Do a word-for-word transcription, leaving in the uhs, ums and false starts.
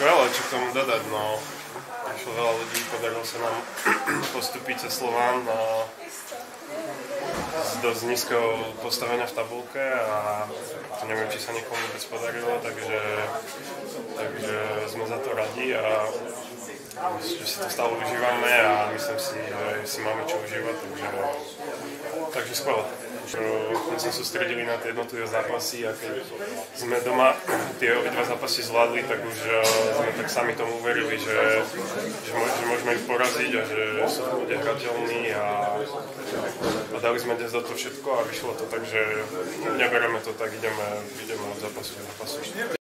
skvelé, čo k tomu dodať, no. Prišlo veľa ľudí, podarilo sa nám postúpiť cez Slován a z dosť nízkeho postavenia v tabulke a to neviem, či sa niekomu vôbec podarilo, takže, takže sme za to radi a že si to stále užívame a myslím si, že si máme čo užívať, takže, takže skvelé. My sme sústredili na tie jednotlivé zápasy a keď sme doma tie obidva zápasy zvládli, tak už sme tak sami tomu uverili, že, že, že môžeme ich poraziť a že sú v ľudia hrateľní a, a dali sme dnes za to všetko a vyšlo to, takže nebereme to tak, ideme, ideme od zápasu do zápasu.